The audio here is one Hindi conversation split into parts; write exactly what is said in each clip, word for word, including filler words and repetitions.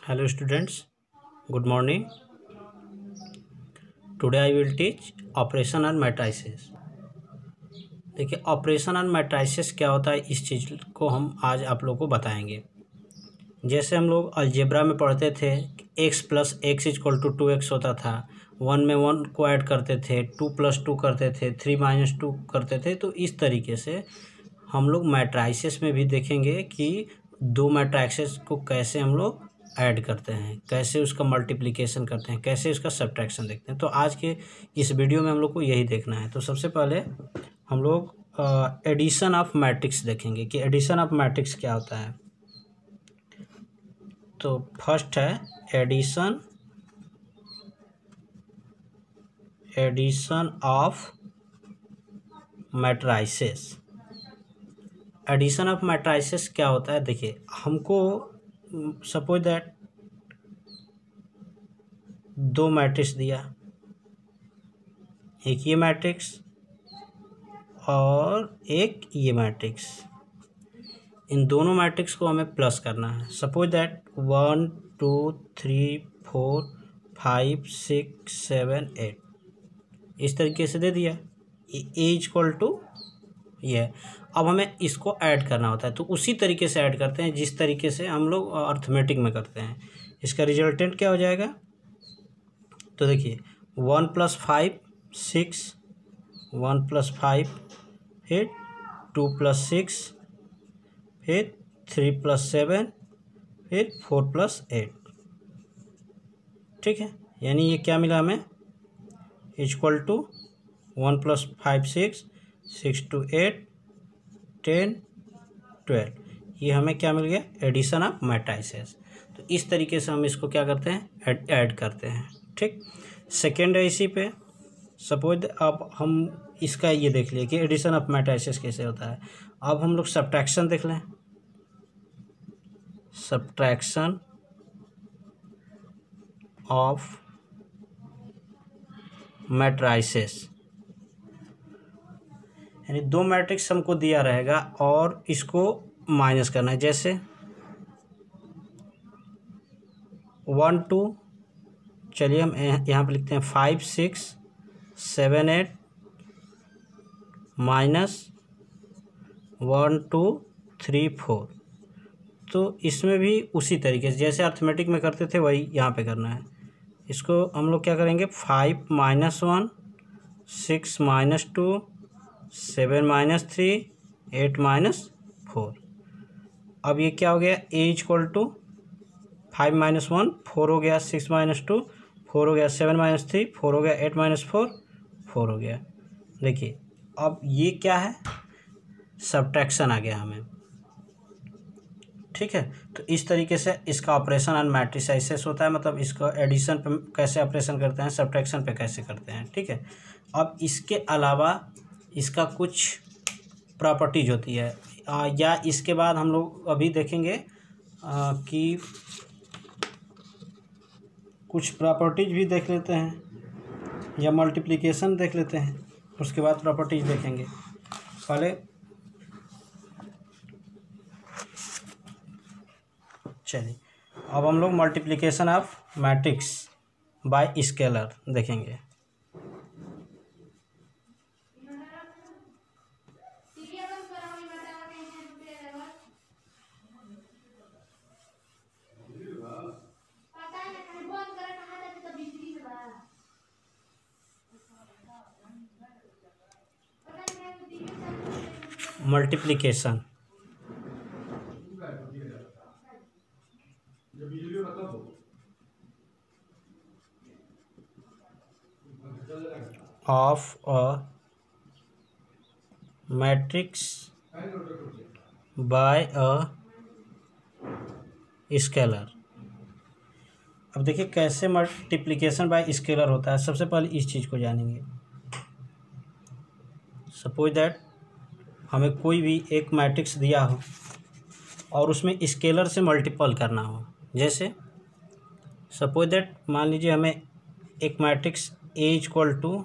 Hello students, good morning. Today I will teach operation and matrices. देखिए ऑपरेशन एंड मैट्रिसेस क्या होता है, इस चीज़ को हम आज आप लोगों को बताएंगे। जैसे हम लोग अलजेब्रा में पढ़ते थे x plus x equal to two x होता था, वन में वन को ऐड करते थे, टू प्लस टू करते थे, थ्री माइनस टू करते थे। तो इस तरीके से हम लोग मैट्रिसेस में भी देखेंगे कि दो मैट्रिसेस को कैसे हम लोग ऐड करते हैं, कैसे उसका मल्टीप्लिकेशन करते हैं, कैसे उसका सब्ट्रैक्शन देखते हैं। तो आज के इस वीडियो में हम लोग को यही देखना है। तो सबसे पहले हम लोग एडिशन ऑफ मैट्रिक्स देखेंगे कि एडिशन ऑफ मैट्रिक्स क्या होता है। तो फर्स्ट है addition addition of matrices. Addition of matrices क्या होता है, देखिए हमको सपोज दैट दो मैट्रिक्स दिया, एक ये मैट्रिक्स और एक ये मैट्रिक्स। इन दोनों मैट्रिक्स को हमें प्लस करना है। Suppose that one two three four five six seven eight इस तरीके से दे दिया, ए इक्वल टू ये। अब हमें इसको ऐड करना होता है, तो उसी तरीके से ऐड करते हैं जिस तरीके से हम लोग अर्थमेटिक में करते हैं। इसका रिजल्टेंट क्या हो जाएगा, तो देखिए one plus five six, one plus five, फिर टू प्लस सिक्स, फिर थ्री प्लस सेवन, फिर फोर प्लस एट। ठीक है, यानी ये क्या मिला हमें, equal to one plus five six, six two eight, ten, twelve. ये हमें क्या मिल गया, एडिशन ऑफ मैट्रिसेस। तो इस तरीके से हम इसको क्या करते हैं, ऐड ऐड करते हैं। ठीक, सेकेंड है इसी पे। सपोज अब हम इसका ये देख लिए कि एडिशन ऑफ मैट्रिसेस कैसे होता है। अब हम लोग सब्ट्रैक्शन देख लें। सब्ट्रैक्शन ऑफ मैट्रिसेस, यानी दो मैट्रिक्स हमको दिया रहेगा और इसको माइनस करना है। जैसे वन टू, चलिए हम यहाँ पे लिखते हैं five six seven eight minus one two three four. तो इसमें भी उसी तरीके से जैसे अर्थमेटिक में करते थे वही यहाँ पे करना है। इसको हम लोग क्या करेंगे, five minus one, six minus two, seven minus three, eight minus four. अब ये क्या हो गया, A equal to five minus one, four हो गया, सिक्स माइनस टू, फोर हो गया, सेवन माइनस थ्री, फोर हो गया, एट माइनस फोर, फोर हो गया। देखिए अब ये क्या है, सब्ट्रैक्शन आ गया हमें। ठीक है, तो इस तरीके से इसका ऑपरेशन एंड मैट्रिसेस होता है। मतलब इसको एडिशन पे कैसे ऑपरेशन करते हैं, सब्ट्रैक्शन पे कैसे करते हैं। ठीक है, अब इसके अलावा इसका कुछ प्रॉपर्टीज होती है, आ, या इसके बाद हम लोग अभी देखेंगे आ, कि कुछ प्रॉपर्टीज भी देख लेते हैं, या मल्टीप्लिकेशन देख लेते हैं, उसके बाद प्रॉपर्टीज देखेंगे। पहले चलिए अब हम लोग multiplication of matrix by scalar देखेंगे। Multiplication of a matrix by a scalar. अब देखिए कैसे मल्टीप्लिकेशन बाय स्केलर होता है। सबसे पहले इस चीज़ को जानेंगे। सपोज दैट हमें कोई भी एक मैट्रिक्स दिया हो और उसमें स्केलर से मल्टीपल करना हो। जैसे सपोज दैट मान लीजिए हमें एक matrix A equal to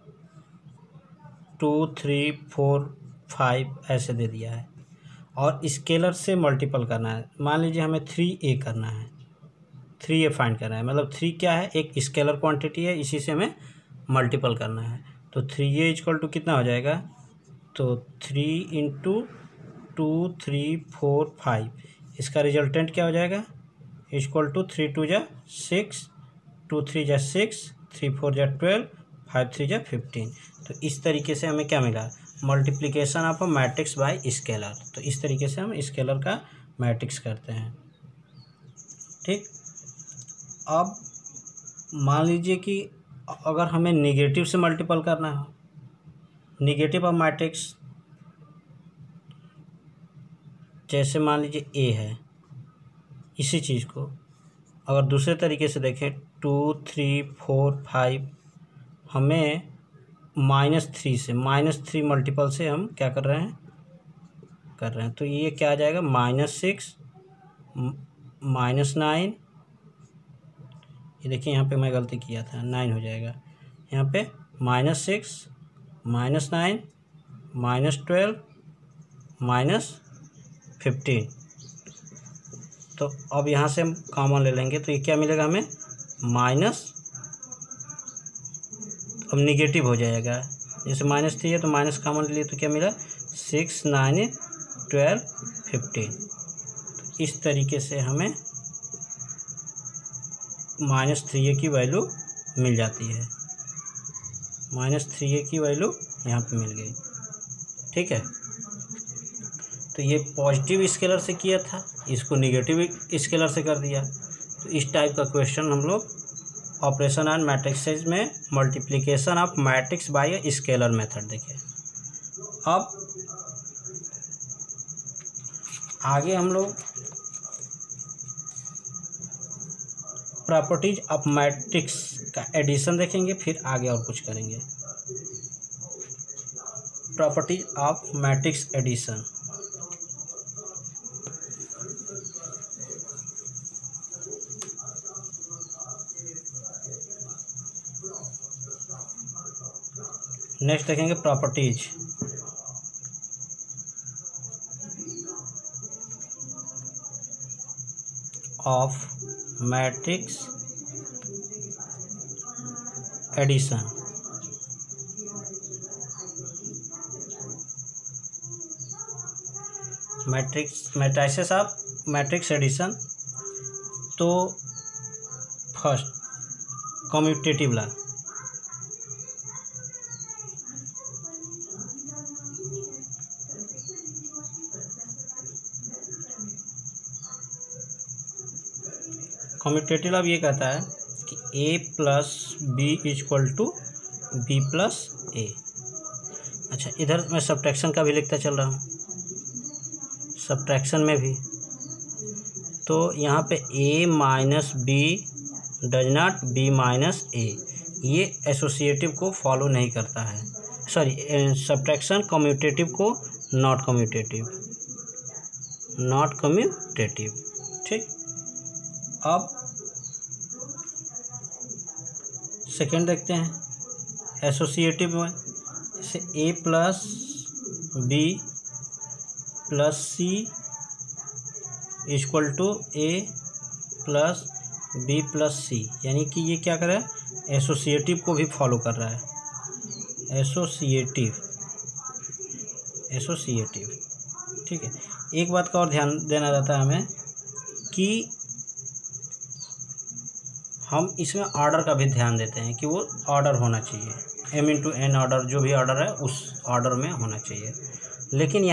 two three four five ऐसे दे दिया है और स्केलर से मल्टीपल करना है। मान लीजिए हमें थ्री ए करना है, थ्री ये फाइंड करना है, मतलब थ्री क्या है, एक स्केलर क्वांटिटी है, इसी से हमें मल्टीपल करना है। तो थ्री ये इक्वल टू कितना हो जाएगा, तो three into two three four five, इसका रिजल्टेंट क्या हो जाएगा, इक्वल टू थ्री टू जा सिक्स, टू थ्री जा सिक्स, थ्री फोर जा ट्वेल्व, फाइव थ्री जा फिफ्टीन। तो इस तरीके से हमें क्या मिला, multiplication of a matrix by scalar. तो इस तरीके से हम स्केलर का मैट्रिक्स करते हैं। ठीक, अब मान लीजिए कि अगर हमें निगेटिव से मल्टीपल करना हो, निगेटिव ऑफ मैट्रिक्स, जैसे मान लीजिए ए है, इसी चीज़ को अगर दूसरे तरीके से देखें, टू थ्री फोर फाइव, हमें माइनस थ्री से, माइनस थ्री मल्टीपल से हम क्या कर रहे हैं, कर रहे हैं। तो ये क्या आ जाएगा, माइनस सिक्स, माइनस नाइन, ये देखिए यहाँ पे मैं गलती किया था, नाइन हो जाएगा यहाँ पे, minus six, minus nine, minus twelve, minus fifteen. तो अब यहाँ से हम कॉमन ले लेंगे, तो ये क्या मिलेगा हमें, माइनस, अब निगेटिव हो जाएगा, जैसे माइनस थ्री है तो माइनस कॉमन ले लिए तो क्या मिला, सिक्स, नाइन, ट्वेल्व, फिफ्टीन। इस तरीके से हमें माइनस थ्री ए की वैल्यू मिल जाती है, माइनस थ्री ए की वैल्यू यहाँ पे मिल गई। ठीक है, तो ये पॉजिटिव स्केलर से किया था, इसको निगेटिव स्केलर से कर दिया। तो इस टाइप का क्वेश्चन हम लोग ऑपरेशन एंड मैट्रिक्सेस में multiplication of matrix by scalar method देखें। अब आगे हम लोग प्रॉपर्टीज ऑफ मैट्रिक्स का एडिशन देखेंगे, फिर आगे और कुछ करेंगे। Properties of matrix addition, next देखेंगे properties of matrix addition. Matrix matrices of matrix addition. तो फर्स्ट कम्यूटेटिव लॉ, कम्यूटेटिव अब ये कहता है कि A plus B equal to B plus A. अच्छा, इधर मैं सब्ट्रैक्शन का भी लिखता चल रहा हूँ, सब्ट्रैक्शन में भी तो यहाँ पे A minus B does not B minus A, ये एसोसिएटिव को फॉलो नहीं करता है, सॉरी सब्ट्रैक्शन कम्यूटेटिव को नॉट कम्यूटेटिव, नॉट कम्यूटेटिव। ठीक, अब सेकेंड देखते हैं एसोसिएटिव में, जैसे A plus B plus C equal to A plus B plus C, यानी कि ये क्या कर रहा है, एसोसिएटिव को भी फॉलो कर रहा है, एसोसिएटिव, एसोसिएटिव। ठीक है, एक बात का और ध्यान देना रहता है हमें कि हम इसमें ऑर्डर का भी ध्यान देते हैं कि वो ऑर्डर होना चाहिए, एम इंटू एन ऑर्डर, जो भी ऑर्डर है उस ऑर्डर में होना चाहिए। लेकिन